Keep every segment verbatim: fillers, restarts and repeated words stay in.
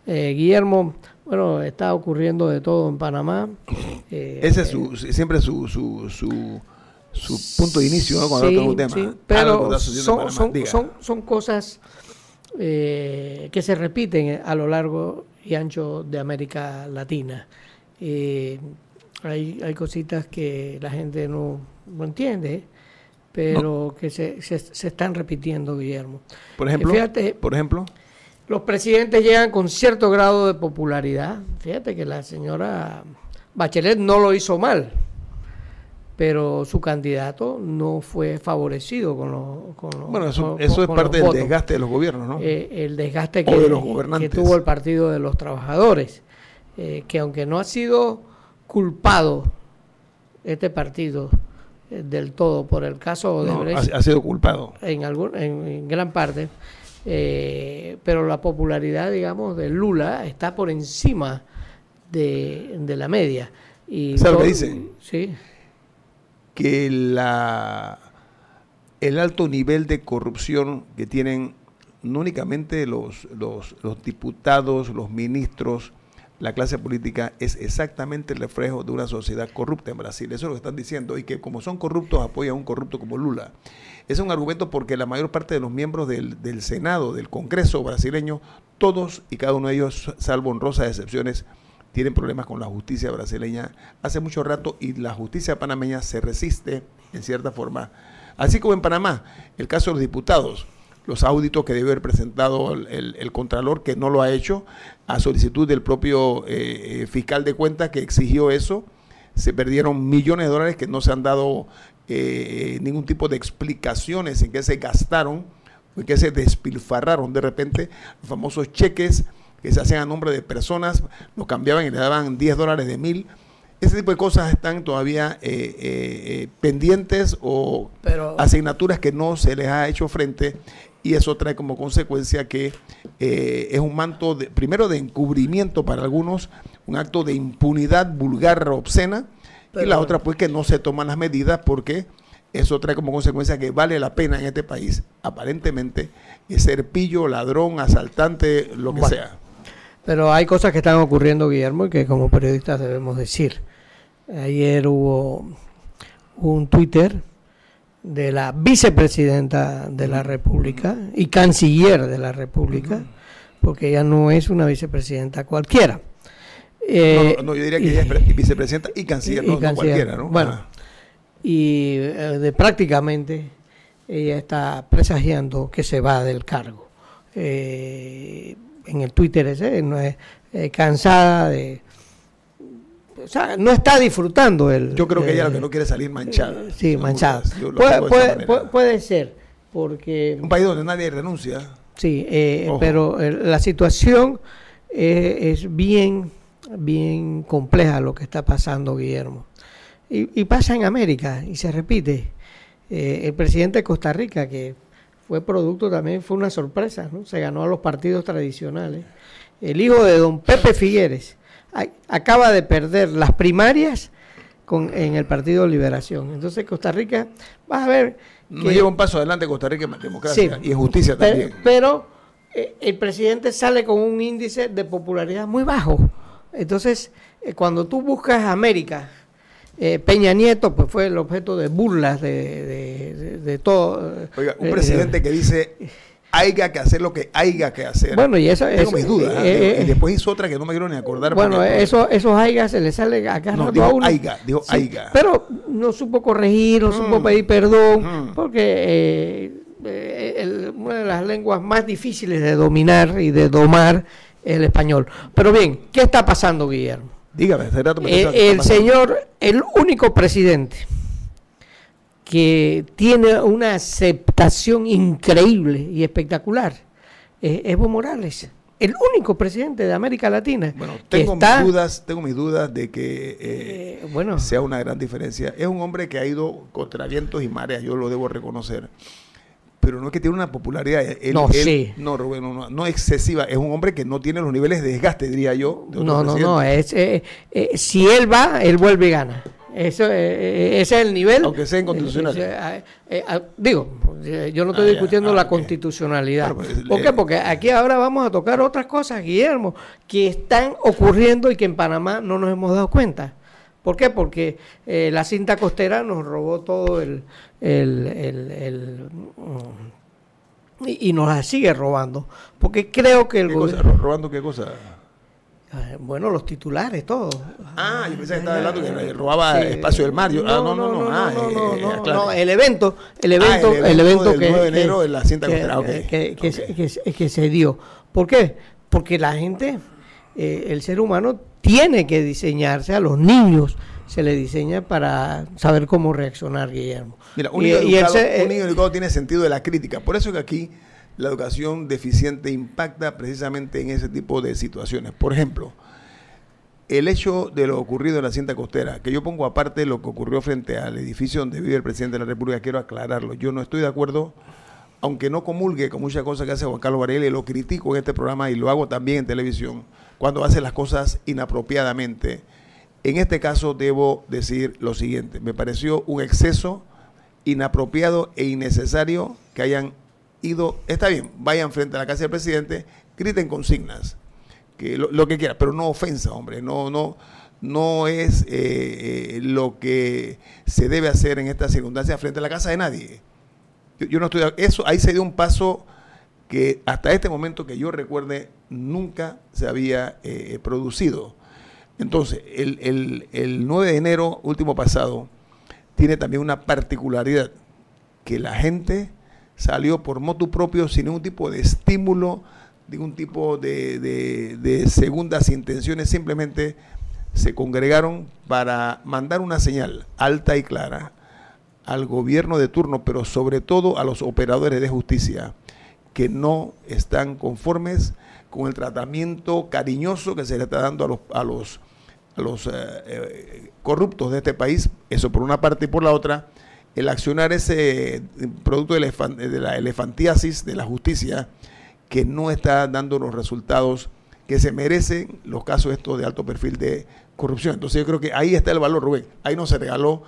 Eh, Guillermo, bueno, está ocurriendo de todo en Panamá. Eh, Ese es su, siempre su, su, su, su punto de inicio, ¿no? Cuando sí, toca un tema. sí, pero son, son, son, son cosas eh, que se repiten a lo largo y ancho de América Latina. Eh, hay, hay cositas que la gente no, no entiende, pero no. que se, se, se están repitiendo, Guillermo. Por ejemplo, fíjate, por ejemplo, los presidentes llegan con cierto grado de popularidad. Fíjate que la señora Bachelet no lo hizo mal, pero su candidato no fue favorecido con los con los, bueno, eso, con, eso con, es con parte del votos. desgaste de los gobiernos, ¿no? Eh, el desgaste que, de los que tuvo el Partido de los Trabajadores, eh, que aunque no ha sido culpado este partido eh, del todo por el caso de no, Brecht, ha, ha sido culpado en, algún, en, en gran parte, eh, pero la popularidad, digamos, de Lula está por encima de, de la media. Y ¿sabes lo que dice? Sí. Que la, el alto nivel de corrupción que tienen no únicamente los, los, los diputados, los ministros, la clase política, es exactamente el reflejo de una sociedad corrupta en Brasil. Eso es lo que están diciendo, y que como son corruptos apoyan a un corrupto como Lula. Es un argumento porque la mayor parte de los miembros del, del Senado, del Congreso brasileño, todos y cada uno de ellos, salvo honrosas excepciones, tienen problemas con la justicia brasileña hace mucho rato, y la justicia panameña se resiste en cierta forma. Así como en Panamá, el caso de los diputados, los auditos que debe haber presentado el, el, el Contralor, que no lo ha hecho, a solicitud del propio eh, fiscal de cuentas que exigió eso. Se perdieron millones de dólares que no se han dado eh, ningún tipo de explicaciones en qué se gastaron, en qué se despilfarraron de repente los famosos cheques que se hacían a nombre de personas, los cambiaban y le daban diez dólares de mil. Ese tipo de cosas están todavía eh, eh, pendientes, o Pero, asignaturas que no se les ha hecho frente, y eso trae como consecuencia que eh, es un manto, de, primero de encubrimiento para algunos, un acto de impunidad vulgar, obscena, Pero, y la otra pues que no se toman las medidas, porque eso trae como consecuencia que vale la pena en este país, aparentemente, ser pillo, ladrón, asaltante, lo que bueno, sea. Pero hay cosas que están ocurriendo, Guillermo, y que como periodistas debemos decir. Ayer hubo un Twitter de la vicepresidenta de la República y canciller de la República, porque ella no es una vicepresidenta cualquiera. Eh, no, no, yo diría que ella es vicepresidenta y canciller, y, no, y canciller, no cualquiera, ¿no? Bueno, ah. y eh, de prácticamente ella está presagiando que se va del cargo. Eh, en el Twitter ese, no es eh, cansada de... O sea, no está disfrutando el... Yo creo que eh, ella lo que no quiere salir manchada. Eh, sí, manchada. Puede, puede, puede, puede ser, porque... Un país donde nadie renuncia. Sí, eh, pero eh, la situación eh, es bien, bien compleja lo que está pasando, Guillermo. Y, y pasa en América, y se repite. Eh, el presidente de Costa Rica, que fue producto también, fue una sorpresa, ¿no? Se ganó a los partidos tradicionales. El hijo de don Pepe Figueres a, acaba de perder las primarias con, en el Partido Liberación. Entonces Costa Rica, vas a ver... Que, no lleva un paso adelante Costa Rica en democracia, sí, y en justicia pero, también. Pero eh, el presidente sale con un índice de popularidad muy bajo. Entonces, eh, cuando tú buscas América... Eh, Peña Nieto pues fue el objeto de burlas de, de, de, de todo. Oiga, un presidente eh, que dice haya que hacer lo que haya que hacer. Bueno, y eso tengo es, mis dudas. Eh, eh, y después hizo otra que no me quiero ni acordar. Bueno, eso, esos haya se le sale acá no, rato dijo a uno. Aiga, dijo sí, aiga. Pero no supo corregir, no mm. supo pedir perdón, mm. porque eh, eh, el, una de las lenguas más difíciles de dominar y de domar es el español. Pero bien, ¿qué está pasando, Guillermo? Dígame, rato me el, el señor, el único presidente que tiene una aceptación increíble y espectacular es Evo Morales, el único presidente de América Latina. Bueno, tengo está, mis dudas, tengo mis dudas de que eh, eh, bueno, sea una gran diferencia. Es un hombre que ha ido contra vientos y mareas, yo lo debo reconocer. Pero no es que tiene una popularidad, él, no, él, sí. no, Rubén, no, no, no excesiva, es un hombre que no tiene los niveles de desgaste, diría yo. De no, no, no, es, eh, eh, si él va, él vuelve y gana. Eso, eh, ese es el nivel. Aunque sea inconstitucional. Eh, eh, eh, digo, yo no estoy ah, discutiendo ya, ah, la okay. constitucionalidad. Claro, pues, ¿Por le... qué? Porque aquí ahora vamos a tocar otras cosas, Guillermo, que están ocurriendo y que en Panamá no nos hemos dado cuenta. ¿Por qué? Porque eh, la cinta costera nos robó todo el... el, el, el um, y, y nos la sigue robando. Porque creo que el ¿Qué gobierno... cosa? ¿Robando qué cosa? Bueno, los titulares, todo. Ah, yo pensé que estaba hablando que robaba sí. espacio del mar. Yo, no, ah, no, no, no. No, ah, no, no, eh, no, claro. no, el evento, el evento, ah, el evento, el evento del que, nueve de enero que, en la cinta que, costera. Okay. que, que, okay. que, que, que se dio. ¿Por qué? Porque la gente, eh, el ser humano tiene que diseñarse, a los niños se le diseña para saber cómo reaccionar, Guillermo. Mira, un niño, y, educado, y el, un niño educado tiene sentido de la crítica. Por eso que aquí la educación deficiente impacta precisamente en ese tipo de situaciones. Por ejemplo, el hecho de lo ocurrido en la cinta costera, que yo pongo aparte lo que ocurrió frente al edificio donde vive el presidente de la República, quiero aclararlo. Yo no estoy de acuerdo, aunque no comulgue con muchas cosas que hace Juan Carlos Varela, y lo critico en este programa y lo hago también en televisión, cuando hace las cosas inapropiadamente. En este caso debo decir lo siguiente: me pareció un exceso inapropiado e innecesario que hayan ido, está bien, vayan frente a la casa del presidente, griten consignas, que lo, lo que quiera, pero no ofensa, hombre, no, no, no es eh, eh, lo que se debe hacer en estas circunstancias frente a la casa de nadie. Yo, yo no estoy, eso, ahí se dio un paso que hasta este momento que yo recuerde nunca se había eh, producido. Entonces, el, el, el nueve de enero último pasado tiene también una particularidad, que la gente salió por motu propio sin ningún tipo de estímulo, ningún tipo de, de, de segundas intenciones, simplemente se congregaron para mandar una señal alta y clara al gobierno de turno, pero sobre todo a los operadores de justicia, que no están conformes con el tratamiento cariñoso que se le está dando a los, a los, a los eh, eh, corruptos de este país. Eso por una parte, y por la otra, el accionar ese producto de, elefant, de la elefantiasis de la justicia, que no está dando los resultados que se merecen los casos estos de alto perfil de corrupción. Entonces yo creo que ahí está el valor, Rubén. Ahí no se regaló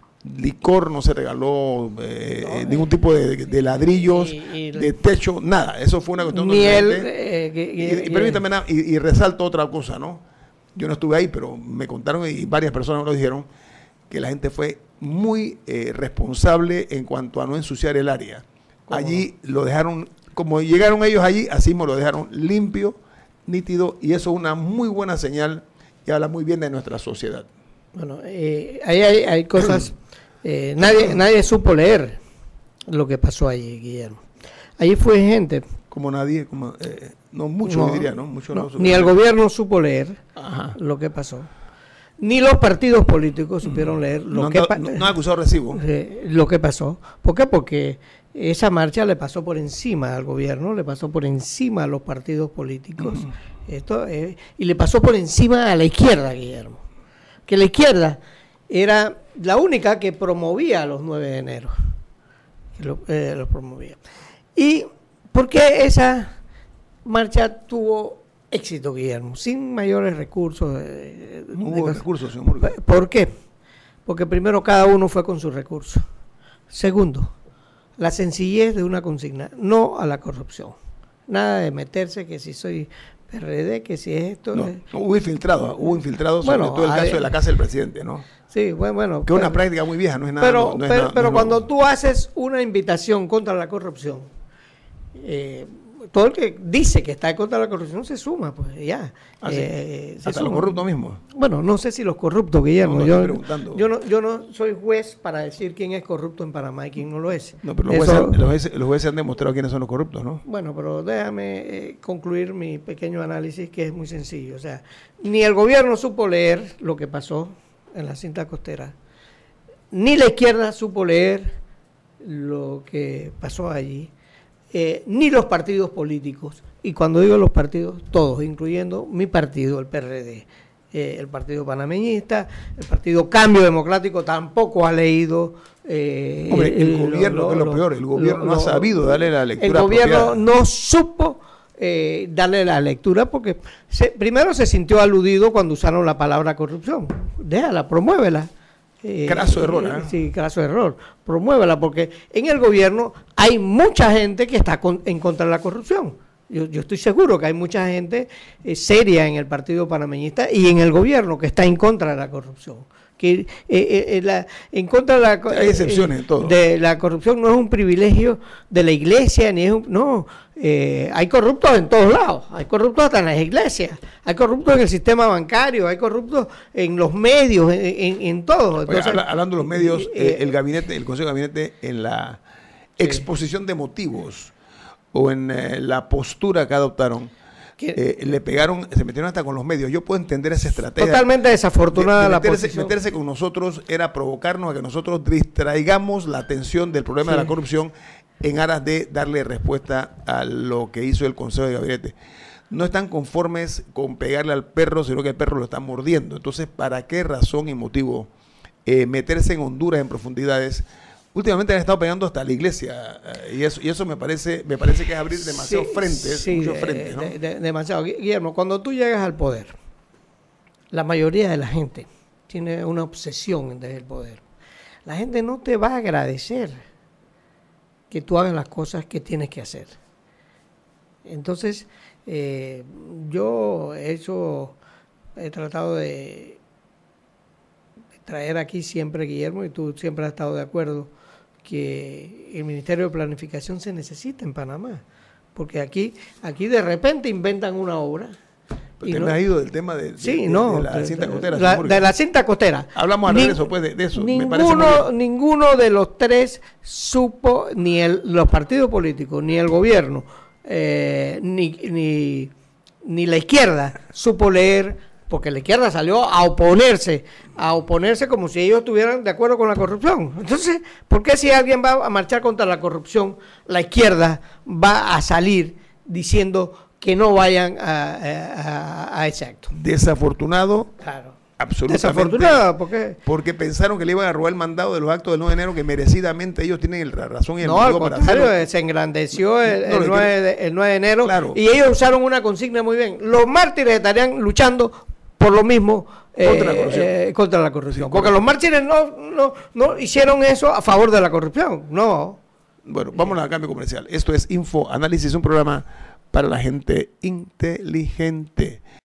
licor, no se regaló eh, no, eh, ningún tipo de, de ladrillos, y, y, de techo, nada. Eso fue una cuestión ni el, eh, que, y, y, y permítame nada, y, y resalto otra cosa, ¿no? Yo no estuve ahí, pero me contaron y varias personas me lo dijeron, que la gente fue muy eh, responsable en cuanto a no ensuciar el área. Allí lo dejaron, como llegaron ellos allí, así me lo dejaron limpio, nítido, y eso es una muy buena señal y habla muy bien de nuestra sociedad. Bueno, eh, ahí hay, hay cosas, eh, nadie nadie supo leer lo que pasó allí, Guillermo. Allí fue gente. Como nadie, como, eh, no mucho no, diría, ¿no? Mucho no, no ni el gobierno supo leer Ajá. lo que pasó. Ni los partidos políticos supieron leer lo no, que pasó. No, no ha acusado recibo. Eh, lo que pasó. ¿Por qué? Porque esa marcha le pasó por encima al gobierno, le pasó por encima a los partidos políticos, uh-huh. esto eh, y le pasó por encima a la izquierda, Guillermo. Que la izquierda era la única que promovía los nueve de enero. Lo, eh, lo promovía. ¿Y por qué esa marcha tuvo éxito, Guillermo? Sin mayores recursos. Eh, no hubo recursos, señor Morgan. ¿Por qué? Porque primero cada uno fue con sus recursos. Segundo, la sencillez de una consigna, no a la corrupción. Nada de meterse que si soy P R D, que si es esto... No, es... no hubo infiltrados, hubo infiltrados sobre bueno, todo el caso ver, de la casa del presidente, ¿no? Sí, bueno, bueno. Que es una práctica muy vieja, no es nada. Pero, no es pero, nada, pero no cuando no. tú haces una invitación contra la corrupción, eh, todo el que dice que está contra la corrupción se suma, pues ya. ¿Ah, sí? eh, Hasta se los corruptos mismos. Bueno, no sé si los corruptos, Guillermo. No, no, yo, yo, no, yo no soy juez para decir quién es corrupto en Panamá y quién no lo es. No, pero los, Eso, jueces, los, jueces, los jueces han demostrado quiénes son los corruptos, ¿no? Bueno, pero déjame eh, concluir mi pequeño análisis, que es muy sencillo. O sea, ni el gobierno supo leer lo que pasó en la cinta costera, ni la izquierda supo leer lo que pasó allí, eh, ni los partidos políticos. Y cuando digo los partidos, todos, incluyendo mi partido, el P R D, eh, el Partido Panameñista, el Partido Cambio Democrático, tampoco ha leído... Eh, Hombre, el, el gobierno, lo, que es lo, lo peor, el gobierno lo, no ha sabido darle la lectura El gobierno apropiada. no supo eh, darle la lectura porque se, primero se sintió aludido cuando usaron la palabra corrupción. Déjala, promuévela. Eh, craso error, ¿eh? Sí, craso error. Promuévala, porque en el gobierno hay mucha gente que está con, en contra de la corrupción. Yo, yo estoy seguro que hay mucha gente eh, seria en el Partido Panameñista y en el gobierno que está en contra de la corrupción. Que eh, eh, la, en contra de la, hay excepciones eh, en todo. De la corrupción no es un privilegio de la iglesia, ni es un, no, eh, hay corruptos en todos lados, hay corruptos hasta en las iglesias, hay corruptos en el sistema bancario, hay corruptos en los medios, en, en, en todo. Entonces, Oye, hablando de los medios, eh, eh, el gabinete, el Consejo de Gabinete en la sí. exposición de motivos o en eh, la postura que adoptaron, Eh, le pegaron, se metieron hasta con los medios. Yo puedo entender esa estrategia. Totalmente desafortunada de, de meterse, la posición. Meterse con nosotros era provocarnos a que nosotros distraigamos la atención del problema sí. de la corrupción en aras de darle respuesta a lo que hizo el Consejo de Gabinete. No están conformes con pegarle al perro, sino que el perro lo está mordiendo. Entonces, ¿para qué razón y motivo eh, meterse en Honduras en profundidades? Últimamente han estado pegando hasta la iglesia y eso, y eso me parece me parece que es abrir demasiados sí, frentes, sí, muchos de, frentes, ¿no? de, de, demasiado. Guillermo, cuando tú llegas al poder, la mayoría de la gente tiene una obsesión desde el poder. La gente no te va a agradecer que tú hagas las cosas que tienes que hacer. Entonces, eh, yo he hecho, he tratado de traer aquí siempre, Guillermo, y tú siempre has estado de acuerdo, que el Ministerio de Planificación se necesita en Panamá, porque aquí aquí de repente inventan una obra. Pero te no, me has ido del tema de, de, sí, de, no, de la de, cinta costera. La, de la cinta costera. Hablamos al Ning, regreso pues, de, de eso. Ninguno, me parece muy ninguno de los tres supo, ni el, los partidos políticos, ni el gobierno, eh, ni, ni, ni la izquierda supo leer, porque la izquierda salió a oponerse, a oponerse como si ellos estuvieran de acuerdo con la corrupción. Entonces, ¿por qué si alguien va a marchar contra la corrupción, la izquierda va a salir diciendo que no vayan a, a, a ese acto? Desafortunado. Claro. Absolutamente. Desafortunado, ¿por qué? Porque pensaron que le iban a robar el mandado de los actos del nueve de enero, que merecidamente ellos tienen la razón y el no, motivo al para contrario, hacerlo. Se engrandeció el, no, el, nueve de, el nueve de enero, claro. Y ellos usaron una consigna muy bien. Los mártires estarían luchando por lo mismo eh, contra la corrupción. Eh, contra la corrupción. Sí, porque los mártires no, no, no hicieron eso a favor de la corrupción, no. Bueno, vamos al cambio comercial. Esto es Info Análisis, un programa para la gente inteligente.